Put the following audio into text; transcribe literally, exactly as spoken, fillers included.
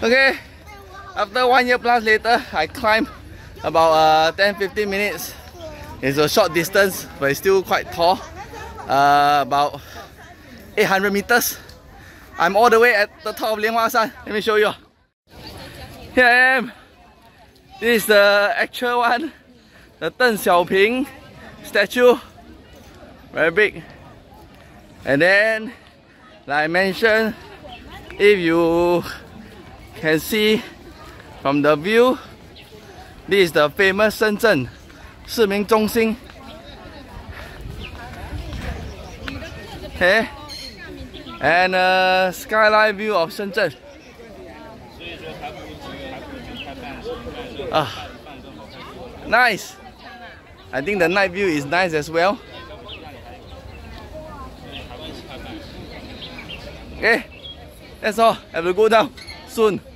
Okay, after one year plus later, I climbed about uh, ten to fifteen minutes. It's a short distance, but it's still quite tall. Uh, about eight hundred meters. I'm all the way at the top of Lian Hua Shan. Let me show you. Here I am. This is the actual one, the Deng Xiaoping statue. Very big. And then, like I mentioned, if you can see from the view, this is the famous Shenzhen 市民中心. Okay, and a skyline view of Shenzhen. Ah, nice. I think the night view is nice as well. Okay, that's all. Have to go down soon.